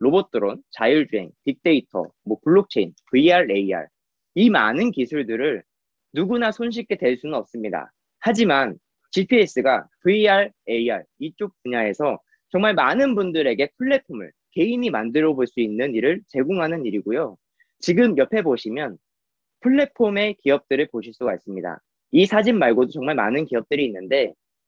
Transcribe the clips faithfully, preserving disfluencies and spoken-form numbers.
로봇 드론, 자율주행, 빅데이터, 뭐 블록체인, 브이알, 에이알 이 많은 기술들을 누구나 손쉽게 될 수는 없습니다. 하지만 지피에스가 브이알, 에이알 이쪽 분야에서 정말 많은 분들에게 플랫폼을 개인이 만들어 볼 수 있는 일을 제공하는 일이고요. 지금 옆에 보시면 플랫폼의 기업들을 보실 수가 있습니다. 이 사진 말고도 정말 많은 기업들이 있는데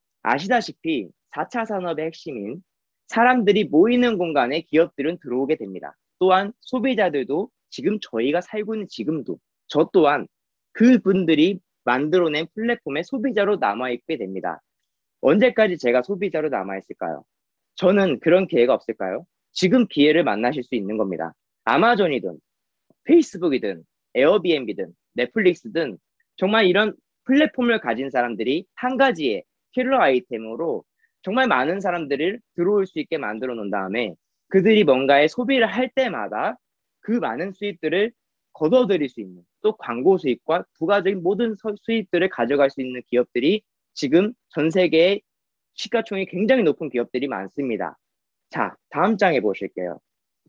아시다시피 사 차 산업의 핵심인 사람들이 모이는 공간에 기업들은 들어오게 됩니다. 또한 소비자들도 지금 저희가 살고 있는 지금도 저 또한 그분들이 만들어낸 플랫폼의 소비자로 남아있게 됩니다. 언제까지 제가 소비자로 남아있을까요? 저는 그런 기회가 없을까요? 지금 기회를 만나실 수 있는 겁니다. 아마존이든 페이스북이든 에어비앤비든 넷플릭스든 정말 이런 플랫폼을 가진 사람들이 한 가지의 킬러 아이템으로 정말 많은 사람들을 들어올 수 있게 만들어 놓은 다음에 그들이 뭔가의 소비를 할 때마다 그 많은 수입들을 걷어들일 수 있는 또 광고 수입과 부가적인 모든 수입들을 가져갈 수 있는 기업들이 지금 전 세계에 시가총이 굉장히 높은 기업들이 많습니다. 자, 다음 장에 보실게요.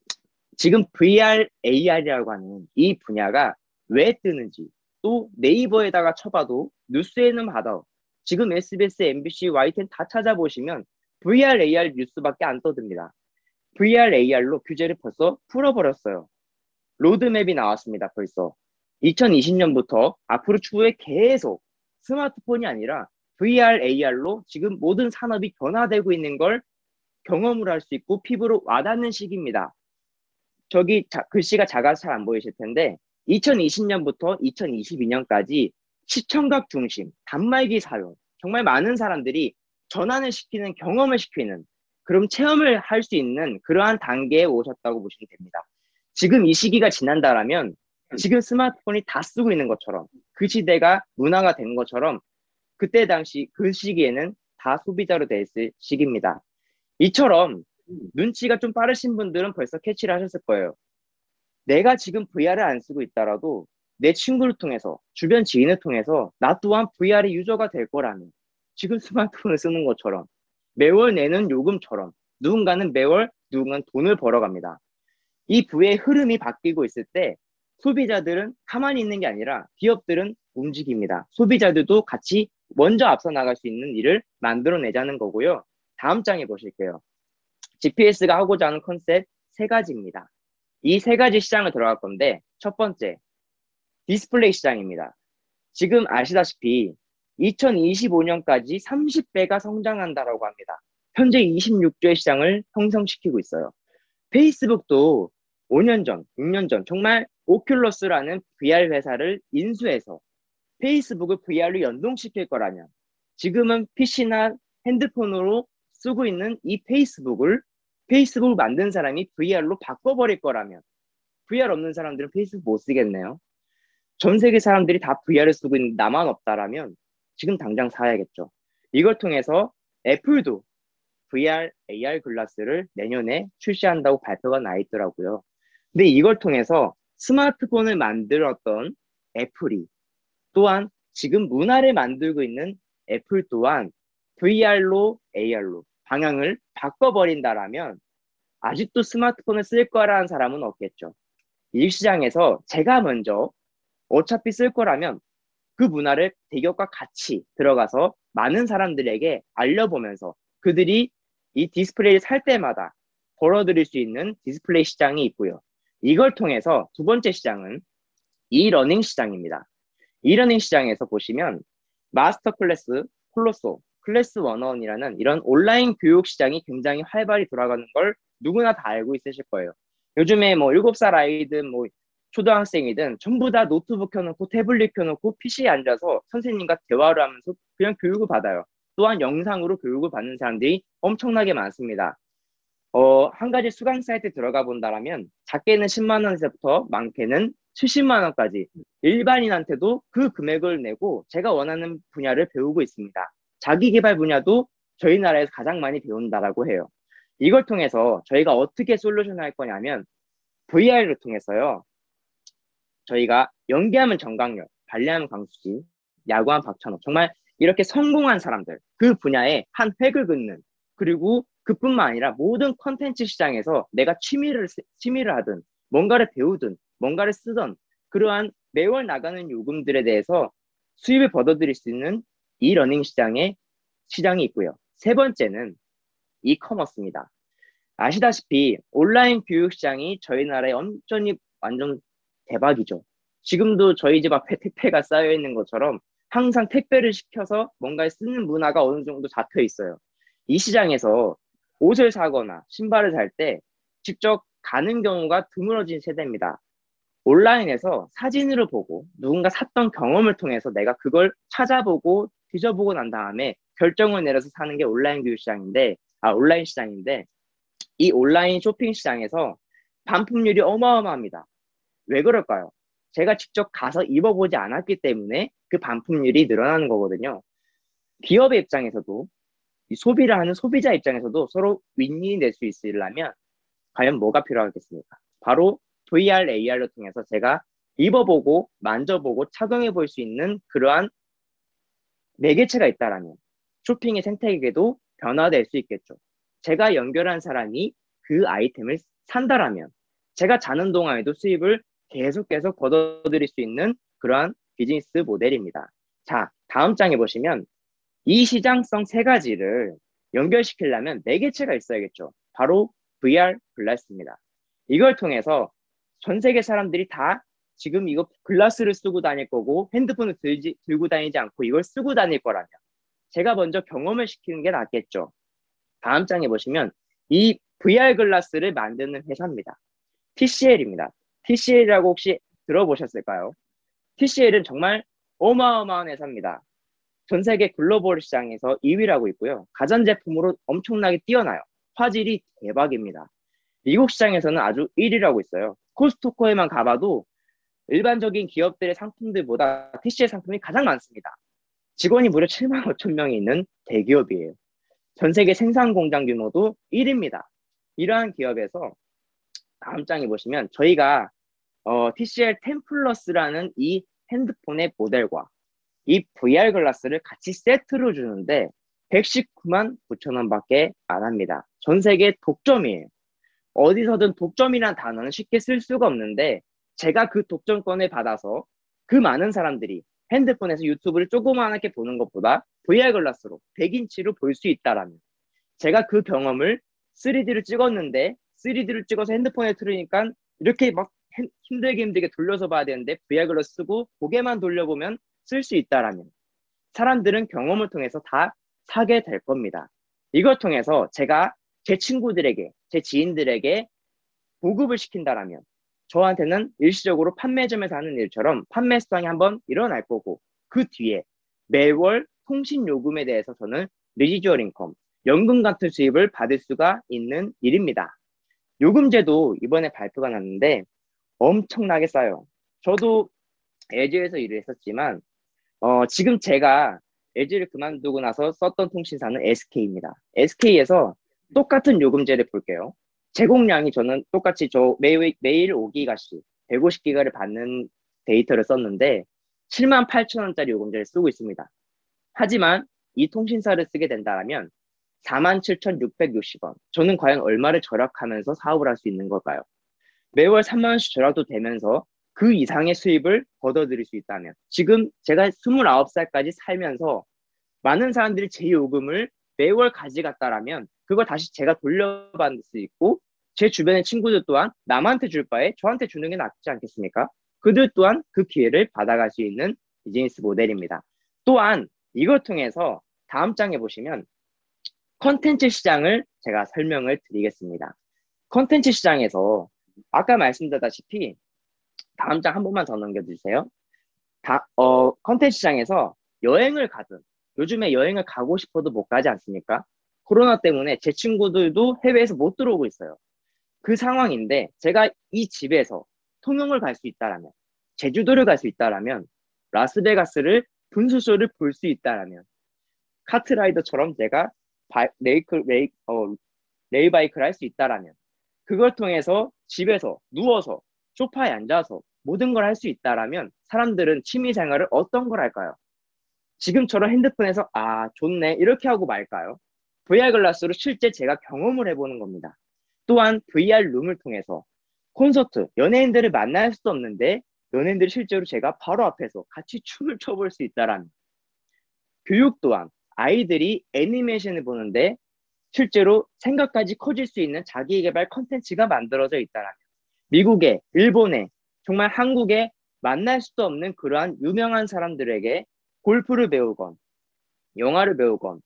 지금 브이알, 에이알이라고 하는 이 분야가 왜 뜨는지 또 네이버에다가 쳐봐도 뉴스에는 받아 지금 에스비에스, 엠비씨, 와이티엔 다 찾아보시면 브이알, 에이알 뉴스밖에 안 떠듭니다. 브이알, 에이알로 규제를 벌써 풀어버렸어요. 로드맵이 나왔습니다. 벌써 이천이십 년부터 앞으로 추후에 계속 스마트폰이 아니라 브이알, 에이알로 지금 모든 산업이 변화되고 있는 걸 경험을 할 수 있고 피부로 와닿는 시기입니다. 저기 자, 글씨가 작아서 잘 안 보이실 텐데 이천이십 년부터 이천이십이 년까지 시청각 중심, 단말기 사용 정말 많은 사람들이 전환을 시키는 경험을 시키는 그런 체험을 할 수 있는 그러한 단계에 오셨다고 보시면 됩니다. 지금 이 시기가 지난다라면 지금 스마트폰이 다 쓰고 있는 것처럼 그 시대가 문화가 된 것처럼 그때 당시 그 시기에는 다 소비자로 돼 있을 시기입니다. 이처럼 눈치가 좀 빠르신 분들은 벌써 캐치를 하셨을 거예요. 내가 지금 브이알을 안 쓰고 있더라도 내 친구를 통해서 주변 지인을 통해서 나 또한 브이알의 유저가 될 거라는 지금 스마트폰을 쓰는 것처럼 매월 내는 요금처럼 누군가는 매월 누군가는 돈을 벌어갑니다. 이 부의 흐름이 바뀌고 있을 때 소비자들은 가만히 있는 게 아니라 기업들은 움직입니다. 소비자들도 같이 먼저 앞서 나갈 수 있는 일을 만들어내자는 거고요. 다음 장에 보실게요. 지피에스가 하고자 하는 컨셉 세 가지입니다. 이 세 가지 시장을 들어갈 건데 첫 번째, 디스플레이 시장입니다. 지금 아시다시피 이천이십오 년까지 삼십 배가 성장한다라고 합니다. 현재 이십육 조의 시장을 형성시키고 있어요. 페이스북도 오 년 전, 육 년 전 정말 오큘러스라는 브이알 회사를 인수해서 페이스북을 브이알로 연동시킬 거라면 지금은 피씨나 핸드폰으로 쓰고 있는 이 페이스북을 페이스북을 만든 사람이 브이알로 바꿔버릴 거라면 브이알 없는 사람들은 페이스북 못 쓰겠네요. 전 세계 사람들이 다 브이알을 쓰고 있는 나만 없다라면 지금 당장 사야겠죠. 이걸 통해서 애플도 브이알, 에이알 글라스를 내년에 출시한다고 발표가 나 있더라고요. 근데 이걸 통해서 스마트폰을 만들었던 애플이 또한 지금 문화를 만들고 있는 애플 또한 브이알로 에이알로 방향을 바꿔버린다라면 아직도 스마트폰을 쓸 거라는 사람은 없겠죠. 이 시장에서 제가 먼저 어차피 쓸 거라면 그 문화를 대기업과 같이 들어가서 많은 사람들에게 알려보면서 그들이 이 디스플레이를 살 때마다 벌어들일 수 있는 디스플레이 시장이 있고요. 이걸 통해서 두 번째 시장은 이러닝 시장입니다. 이러닝 시장에서 보시면 마스터 클래스, 콜로소, 클래스 일십일이라는 이런 온라인 교육 시장이 굉장히 활발히 돌아가는 걸 누구나 다 알고 있으실 거예요. 요즘에 뭐 일곱 살 아이든 뭐 초등학생이든 전부 다 노트북 켜놓고 태블릿 켜놓고 피씨에 앉아서 선생님과 대화를 하면서 그냥 교육을 받아요. 또한 영상으로 교육을 받는 사람들이 엄청나게 많습니다. 어, 한 가지 수강 사이트에 들어가 본다라면 작게는 십만 원에서부터 많게는 칠십만 원까지 일반인한테도 그 금액을 내고 제가 원하는 분야를 배우고 있습니다. 자기 개발 분야도 저희 나라에서 가장 많이 배운다라고 해요. 이걸 통해서 저희가 어떻게 솔루션을 할 거냐면 브이알을 통해서요. 저희가 연기하면 정강렬, 발레하면 강수지, 야구하면 박찬호 정말 이렇게 성공한 사람들 그 분야에 한 획을 긋는 그리고 그뿐만 아니라 모든 컨텐츠 시장에서 내가 취미를, 취미를 하든 뭔가를 배우든 뭔가를 쓰던 그러한 매월 나가는 요금들에 대해서 수입을 벌어들일 수 있는 이 러닝 시장에 시장이 있고요. 세 번째는 이커머스입니다. 아시다시피 온라인 교육 시장이 저희 나라에 완전히 완전 대박이죠. 지금도 저희 집 앞에 택배가 쌓여 있는 것처럼 항상 택배를 시켜서 뭔가를 쓰는 문화가 어느 정도 잡혀 있어요. 이 시장에서 옷을 사거나 신발을 살 때 직접 가는 경우가 드물어진 세대입니다. 온라인에서 사진으로 보고 누군가 샀던 경험을 통해서 내가 그걸 찾아보고 뒤져보고 난 다음에 결정을 내려서 사는 게 온라인 교육 시장인데, 아, 온라인 시장인데, 이 온라인 쇼핑 시장에서 반품률이 어마어마합니다. 왜 그럴까요? 제가 직접 가서 입어보지 않았기 때문에 그 반품률이 늘어나는 거거든요. 기업의 입장에서도, 이 소비를 하는 소비자 입장에서도 서로 윈윈이 될 수 있으려면 과연 뭐가 필요하겠습니까? 바로 브이알, 에이알을 통해서 제가 입어보고 만져보고 착용해 볼 수 있는 그러한 매개체가 있다라면 쇼핑의 생태계도 변화될 수 있겠죠. 제가 연결한 사람이 그 아이템을 산다라면 제가 자는 동안에도 수입을 계속 계속 걷어들일 수 있는 그러한 비즈니스 모델입니다. 자, 다음 장에 보시면 이 시장성 세 가지를 연결시키려면 매개체가 있어야겠죠. 바로 브이알 글라스입니다. 이걸 통해서 전 세계 사람들이 다 지금 이거 글라스를 쓰고 다닐 거고 핸드폰을 들지, 들고 다니지 않고 이걸 쓰고 다닐 거라면 제가 먼저 경험을 시키는 게 낫겠죠. 다음 장에 보시면 이 브이알 글라스를 만드는 회사입니다. 티씨엘입니다. 티씨엘이라고 혹시 들어보셨을까요? 티씨엘은 정말 어마어마한 회사입니다. 전 세계 글로벌 시장에서 이 위라고 있고요. 가전제품으로 엄청나게 뛰어나요. 화질이 대박입니다. 미국 시장에서는 아주 일 위라고 있어요. 코스트코에만 가봐도 일반적인 기업들의 상품들보다 티씨엘 상품이 가장 많습니다. 직원이 무려 칠만 오천 명이 있는 대기업이에요. 전 세계 생산 공장 규모도 일 위입니다. 이러한 기업에서 다음 장에 보시면 저희가 어, 티씨엘 텐 플러스라는 이 핸드폰의 모델과 이 브이알 글라스를 같이 세트로 주는데 백십구만 구천 원밖에 안 합니다. 전 세계 독점이에요. 어디서든 독점이란 단어는 쉽게 쓸 수가 없는데 제가 그 독점권을 받아서 그 많은 사람들이 핸드폰에서 유튜브를 조그맣게 보는 것보다 브이알 글라스로 백 인치로 볼 수 있다라면 제가 그 경험을 쓰리디를 찍었는데 쓰리디를 찍어서 핸드폰에 틀으니까 이렇게 막 힘들게 힘들게 돌려서 봐야 되는데 브이알 글라스 쓰고 고개만 돌려보면 쓸 수 있다라면 사람들은 경험을 통해서 다 사게 될 겁니다. 이걸 통해서 제가 제 친구들에게, 제 지인들에게 보급을 시킨다라면 저한테는 일시적으로 판매점에서 하는 일처럼 판매 수당이 한번 일어날 거고 그 뒤에 매월 통신 요금에 대해서 저는 리지주얼 인컴, 연금 같은 수입을 받을 수가 있는 일입니다. 요금제도 이번에 발표가 났는데 엄청나게 싸요. 저도 엘지에서 일을 했었지만 어, 지금 제가 엘지를 그만두고 나서 썼던 통신사는 에스케이입니다. 에스케이에서 똑같은 요금제를 볼게요. 제공량이 저는 똑같이 저 매일, 매일 오 기가씩 백오십 기가를 받는 데이터를 썼는데 칠만 팔천 원짜리 요금제를 쓰고 있습니다. 하지만 이 통신사를 쓰게 된다면 사만 칠천육백육십 원. 저는 과연 얼마를 절약하면서 사업을 할 수 있는 걸까요? 매월 삼만 원씩 절약도 되면서 그 이상의 수입을 걷어들일 수 있다면 지금 제가 스물아홉 살까지 살면서 많은 사람들이 제 요금을 매월 가져갔다라면 그걸 다시 제가 돌려받을 수 있고 제 주변의 친구들 또한 남한테 줄 바에 저한테 주는 게 낫지 않겠습니까? 그들 또한 그 기회를 받아갈 수 있는 비즈니스 모델입니다. 또한 이걸 통해서 다음 장에 보시면 컨텐츠 시장을 제가 설명을 드리겠습니다. 컨텐츠 시장에서 아까 말씀드렸다시피 다음 장 한 번만 더 넘겨주세요. 다, 어, 컨텐츠 시장에서 여행을 가든 요즘에 여행을 가고 싶어도 못 가지 않습니까? 코로나 때문에 제 친구들도 해외에서 못 들어오고 있어요. 그 상황인데 제가 이 집에서 통영을 갈 수 있다라면 제주도를 갈 수 있다라면 라스베가스를 분수쇼를 볼 수 있다라면 카트라이더처럼 제가 바, 레이크, 레이, 어, 레일바이크를 할 수 있다라면 그걸 통해서 집에서 누워서 소파에 앉아서 모든 걸 할 수 있다라면 사람들은 취미 생활을 어떤 걸 할까요? 지금처럼 핸드폰에서 아 좋네 이렇게 하고 말까요? 브이알 글라스로 실제 제가 경험을 해보는 겁니다. 또한 브이알 룸을 통해서 콘서트, 연예인들을 만날 수도 없는데 연예인들이 실제로 제가 바로 앞에서 같이 춤을 춰볼 수 있다라는 교육 또한 아이들이 애니메이션을 보는데 실제로 생각까지 커질 수 있는 자기개발 컨텐츠가 만들어져 있다라면 미국에, 일본에, 정말 한국에 만날 수도 없는 그러한 유명한 사람들에게 골프를 배우건, 영화를 배우건,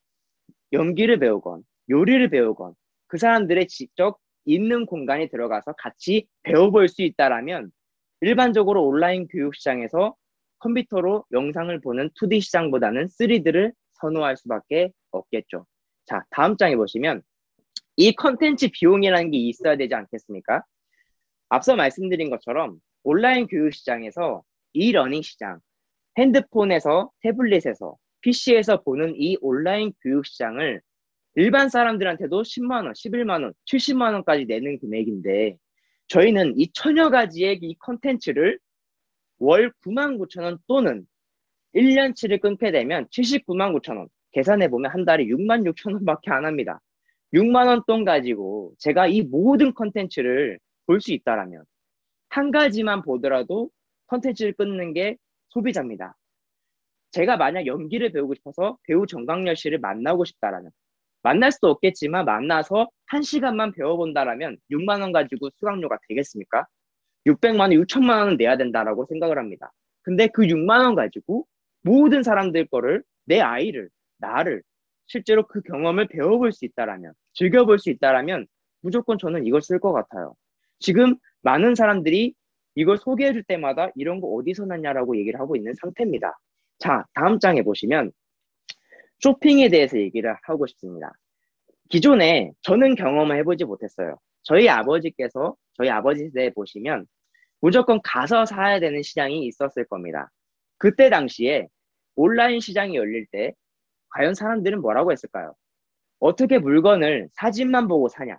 연기를 배우건, 요리를 배우건, 그 사람들의 직접 있는 공간에 들어가서 같이 배워볼 수 있다라면 일반적으로 온라인 교육 시장에서 컴퓨터로 영상을 보는 투디 시장보다는 쓰리디를 선호할 수밖에 없겠죠. 자, 다음 장에 보시면 이 컨텐츠 비용이라는 게 있어야 되지 않겠습니까? 앞서 말씀드린 것처럼 온라인 교육 시장에서 이 러닝 시장, 핸드폰에서, 태블릿에서, 피시에서 보는 이 온라인 교육 시장을 일반 사람들한테도 십만 원, 십일만 원, 칠십만 원까지 내는 금액인데 저희는 이 천여 가지의 이 컨텐츠를 월 구만 구천 원 또는 일 년치를 끊게 되면 칠십구만 구천 원, 계산해보면 한 달에 육만 육천 원밖에 안 합니다. 육만 원 돈 가지고 제가 이 모든 컨텐츠를 볼 수 있다라면 한 가지만 보더라도 컨텐츠를 끊는 게 소비자입니다. 제가 만약 연기를 배우고 싶어서 배우 정광열 씨를 만나고 싶다라면 만날 수도 없겠지만 만나서 한 시간만 배워본다라면 육만 원 가지고 수강료가 되겠습니까? 육백만 원, 육천만 원은 내야 된다라고 생각을 합니다. 근데 그 육만 원 가지고 모든 사람들 거를 내 아이를, 나를 실제로 그 경험을 배워볼 수 있다라면, 즐겨볼 수 있다라면 무조건 저는 이걸 쓸 것 같아요. 지금 많은 사람들이 이걸 소개해줄 때마다 이런 거 어디서 났냐라고 얘기를 하고 있는 상태입니다. 자, 다음 장에 보시면 쇼핑에 대해서 얘기를 하고 싶습니다. 기존에 저는 경험을 해보지 못했어요. 저희 아버지께서 저희 아버지 세대에 보시면 무조건 가서 사야 되는 시장이 있었을 겁니다. 그때 당시에 온라인 시장이 열릴 때 과연 사람들은 뭐라고 했을까요? 어떻게 물건을 사진만 보고 사냐?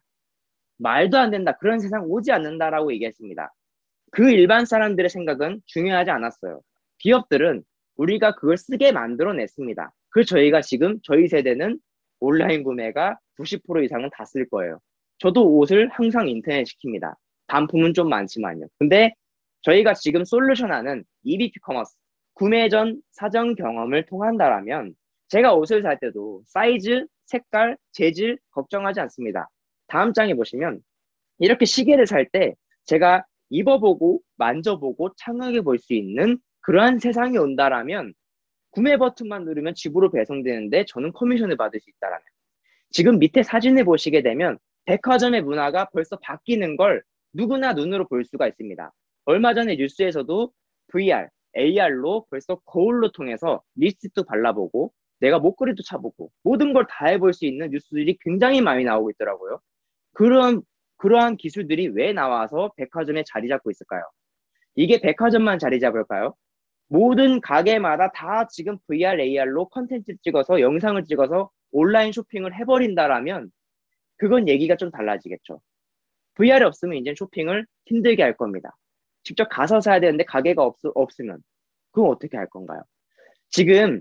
말도 안 된다. 그런 세상 오지 않는다라고 얘기했습니다. 그 일반 사람들의 생각은 중요하지 않았어요. 기업들은 우리가 그걸 쓰게 만들어냈습니다. 그 저희가 지금 저희 세대는 온라인 구매가 구십 퍼센트 이상은 다 쓸 거예요. 저도 옷을 항상 인터넷 시킵니다. 반품은 좀 많지만요. 근데 저희가 지금 솔루션하는 이비피 커머스, 구매 전 사전 경험을 통한다라면 제가 옷을 살 때도 사이즈, 색깔, 재질 걱정하지 않습니다. 다음 장에 보시면 이렇게 시계를 살 때 제가 입어보고 만져보고 착용해 볼 수 있는 그러한 세상이 온다라면 구매 버튼만 누르면 집으로 배송되는데 저는 커미션을 받을 수 있다라면 지금 밑에 사진을 보시게 되면 백화점의 문화가 벌써 바뀌는 걸 누구나 눈으로 볼 수가 있습니다. 얼마 전에 뉴스에서도 브이알, 에이알로 벌써 거울로 통해서 립스틱도 발라보고 내가 목걸이도 차보고 모든 걸 다 해볼 수 있는 뉴스들이 굉장히 많이 나오고 있더라고요. 그런, 그러한 기술들이 왜 나와서 백화점에 자리 잡고 있을까요? 이게 백화점만 자리 잡을까요? 모든 가게마다 다 지금 브이알, 에이알로 컨텐츠 찍어서 영상을 찍어서 온라인 쇼핑을 해버린다라면 그건 얘기가 좀 달라지겠죠. 브이알이 없으면 이제 쇼핑을 힘들게 할 겁니다. 직접 가서 사야 되는데 가게가 없, 없으면 그건 어떻게 할 건가요? 지금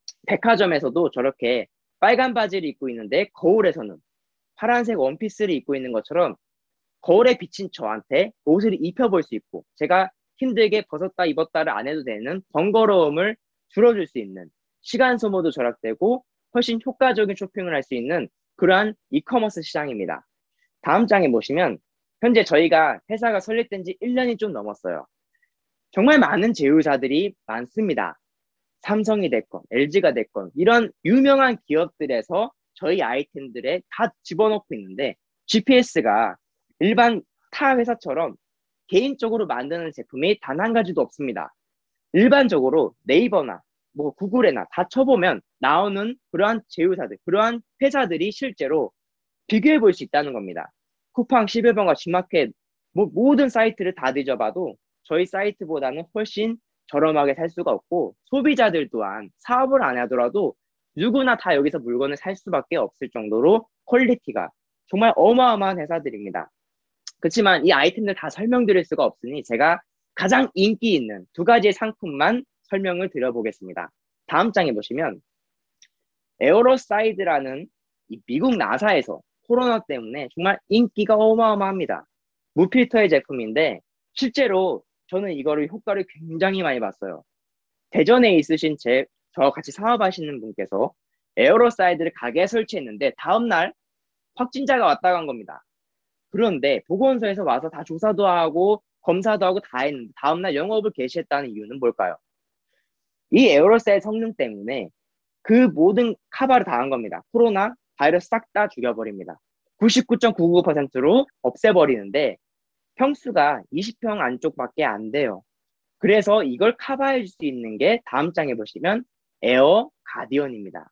백화점에서도 저렇게 빨간 바지를 입고 있는데 거울에서는 파란색 원피스를 입고 있는 것처럼 거울에 비친 저한테 옷을 입혀볼 수 있고 제가 힘들게 벗었다 입었다를 안 해도 되는 번거로움을 줄여줄 수 있는 시간 소모도 절약되고 훨씬 효과적인 쇼핑을 할 수 있는 그러한 이커머스 시장입니다. 다음 장에 보시면 현재 저희가 회사가 설립된 지 일 년이 좀 넘었어요. 정말 많은 제휴사들이 많습니다. 삼성이 됐건 엘지가 됐건 이런 유명한 기업들에서 저희 아이템들에 다 집어넣고 있는데 지피에스가 일반 타 회사처럼 개인적으로 만드는 제품이 단 한 가지도 없습니다. 일반적으로 네이버나 뭐 구글에나 다 쳐보면 나오는 그러한 제휴사들, 그러한 회사들이 실제로 비교해 볼 수 있다는 겁니다. 쿠팡, 십일 번가, G마켓 뭐 모든 사이트를 다 뒤져봐도 저희 사이트보다는 훨씬 저렴하게 살 수가 없고 소비자들 또한 사업을 안 하더라도 누구나 다 여기서 물건을 살 수밖에 없을 정도로 퀄리티가 정말 어마어마한 회사들입니다. 그렇지만 이 아이템들 다 설명드릴 수가 없으니 제가 가장 인기 있는 두 가지의 상품만 설명을 드려보겠습니다. 다음 장에 보시면 에어로사이드라는 이 미국 나사에서 코로나 때문에 정말 인기가 어마어마합니다. 무필터의 제품인데 실제로 저는 이거를 효과를 굉장히 많이 봤어요. 대전에 있으신 제, 저 같이 사업하시는 분께서 에어로사이드를 가게에 설치했는데 다음날 확진자가 왔다 간 겁니다. 그런데 보건소에서 와서 다 조사도 하고 검사도 하고 다 했는데 다음날 영업을 개시했다는 이유는 뭘까요? 이 에어로사이드 성능 때문에 그 모든 카바를 다 한 겁니다. 코로나 바이러스 싹 다 죽여버립니다. 구십구 점 구구구 퍼센트로 없애버리는데 평수가 이십 평 안쪽밖에 안 돼요. 그래서 이걸 커버해 줄 수 있는 게 다음 장에 보시면 에어 가디언입니다.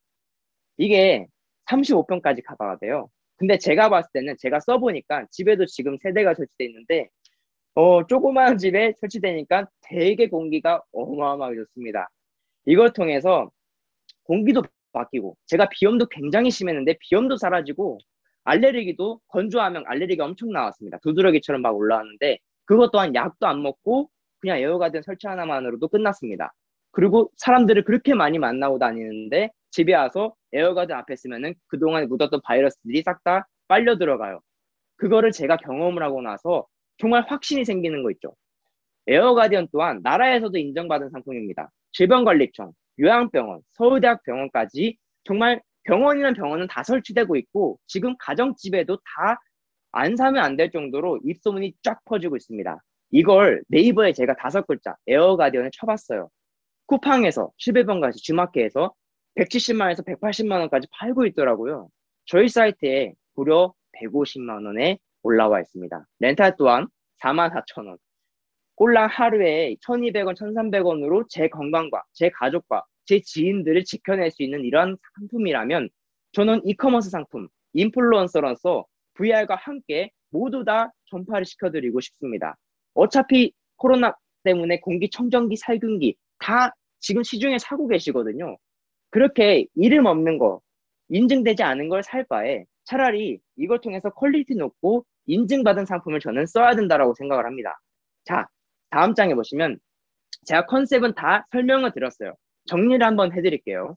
이게 삼십오 평까지 커버가 돼요. 근데 제가 봤을 때는 제가 써보니까 집에도 지금 세 대가 설치되어 있는데 어, 조그마한 집에 설치되니까 되게 공기가 어마어마하게 좋습니다. 이걸 통해서 공기도 바뀌고 제가 비염도 굉장히 심했는데 비염도 사라지고 알레르기도 건조하면 알레르기가 엄청 나왔습니다. 두드러기처럼 막 올라왔는데 그것 또한 약도 안 먹고 그냥 에어가디언 설치 하나만으로도 끝났습니다. 그리고 사람들을 그렇게 많이 만나고 다니는데 집에 와서 에어가디언 앞에 쓰면은 그동안 묻었던 바이러스들이 싹 다 빨려 들어가요. 그거를 제가 경험을 하고 나서 정말 확신이 생기는 거 있죠. 에어가디언 또한 나라에서도 인정받은 상품입니다. 질병관리청, 요양병원, 서울대학병원까지 정말 병원이란 병원은 다 설치되고 있고 지금 가정집에도 다 안 사면 안 될 정도로 입소문이 쫙 퍼지고 있습니다. 이걸 네이버에 제가 다섯 글자 에어가디언을 쳐봤어요. 쿠팡에서 칠백 원까지 주마켓에서 백칠십만 원에서 백팔십만 원까지 팔고 있더라고요. 저희 사이트에 무려 백오십만 원에 올라와 있습니다. 렌탈 또한 사만 사천 원. 꼴랑 하루에 천이백 원, 천삼백 원으로 제 건강과 제 가족과 제 지인들을 지켜낼 수 있는 이러한 상품이라면 저는 이커머스 상품, 인플루언서로서 브이알과 함께 모두 다 전파를 시켜드리고 싶습니다. 어차피 코로나 때문에 공기청정기, 살균기 다 지금 시중에 사고 계시거든요. 그렇게 이름 없는 거, 인증되지 않은 걸 살 바에 차라리 이걸 통해서 퀄리티 높고 인증받은 상품을 저는 써야 된다고 생각을 합니다. 자, 다음 장에 보시면 제가 컨셉은 다 설명을 드렸어요. 정리를 한번 해드릴게요.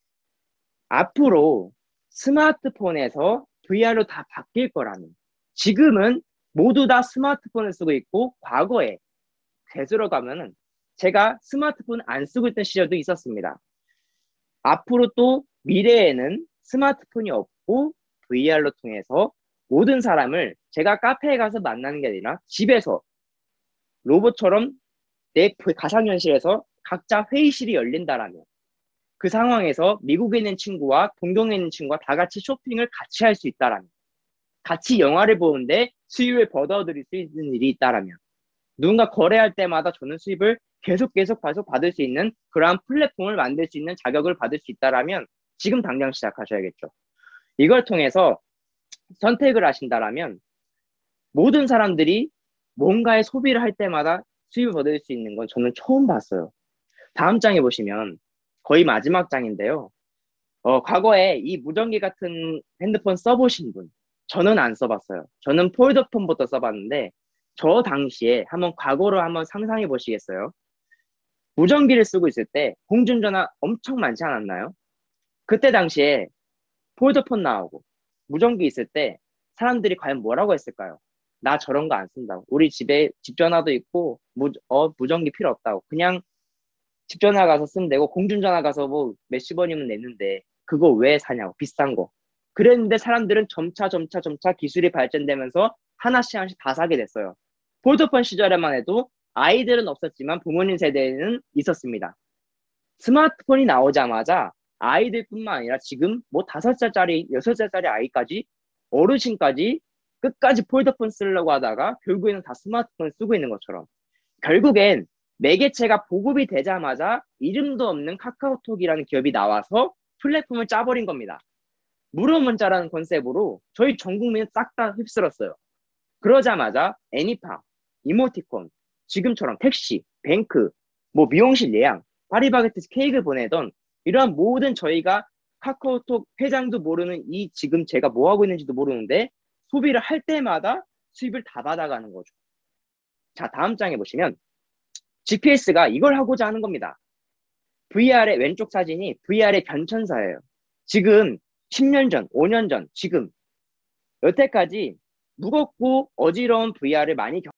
앞으로 스마트폰에서 브이알로 다 바뀔 거라면 지금은 모두 다 스마트폰을 쓰고 있고 과거에 되돌아 가면은 제가 스마트폰 안 쓰고 있던 시절도 있었습니다. 앞으로 또 미래에는 스마트폰이 없고 브이알로 통해서 모든 사람을 제가 카페에 가서 만나는 게 아니라 집에서 로봇처럼 내 가상현실에서 각자 회의실이 열린다라면 그 상황에서 미국에 있는 친구와 동경에 있는 친구와 다 같이 쇼핑을 같이 할 수 있다라면 같이 영화를 보는데 수입을 벌어들일 수 있는 일이 있다라면 누군가 거래할 때마다 저는 수입을 계속 계속 계속 받을 수 있는 그러한 플랫폼을 만들 수 있는 자격을 받을 수 있다라면 지금 당장 시작하셔야겠죠. 이걸 통해서 선택을 하신다라면 모든 사람들이 뭔가의 소비를 할 때마다 수입을 받을 수 있는 건 저는 처음 봤어요. 다음 장에 보시면 거의 마지막 장인데요. 어, 과거에 이 무전기 같은 핸드폰 써보신 분, 저는 안 써봤어요. 저는 폴더폰부터 써봤는데 저 당시에 한번 과거로 한번 상상해 보시겠어요? 무전기를 쓰고 있을 때 공중전화 엄청 많지 않았나요? 그때 당시에 폴더폰 나오고 무전기 있을 때 사람들이 과연 뭐라고 했을까요? 나 저런 거 안 쓴다고. 우리 집에 집전화도 있고 무, 어, 무전기 필요 없다고. 그냥 집전화 가서 쓰면 되고 공중전화 가서 뭐 몇십 원이면 내는데 그거 왜 사냐고. 비싼 거. 그랬는데 사람들은 점차 점차 점차 기술이 발전되면서 하나씩 하나씩 다 사게 됐어요. 폴더폰 시절에만 해도 아이들은 없었지만 부모님 세대에는 있었습니다. 스마트폰이 나오자마자 아이들뿐만 아니라 지금 뭐 다섯 살짜리, 여섯 살짜리 아이까지 어르신까지 끝까지 폴더폰 쓰려고 하다가 결국에는 다 스마트폰을 쓰고 있는 것처럼 결국엔 매개체가 보급이 되자마자 이름도 없는 카카오톡이라는 기업이 나와서 플랫폼을 짜버린 겁니다. 무료 문자라는 컨셉으로 저희 전 국민을 싹 다 휩쓸었어요. 그러자마자 애니팡, 이모티콘, 지금처럼 택시, 뱅크, 뭐 미용실 예약, 파리바게트 케이크 보내던 이러한 모든 저희가 카카오톡 회장도 모르는 이 지금 제가 뭐 하고 있는지도 모르는데 소비를 할 때마다 수입을 다 받아가는 거죠. 자, 다음 장에 보시면 지피에스가 이걸 하고자 하는 겁니다. 브이알의 왼쪽 사진이 브이알의 변천사예요. 지금 십 년 전, 오 년 전, 지금 여태까지 무겁고 어지러운 브이알을 많이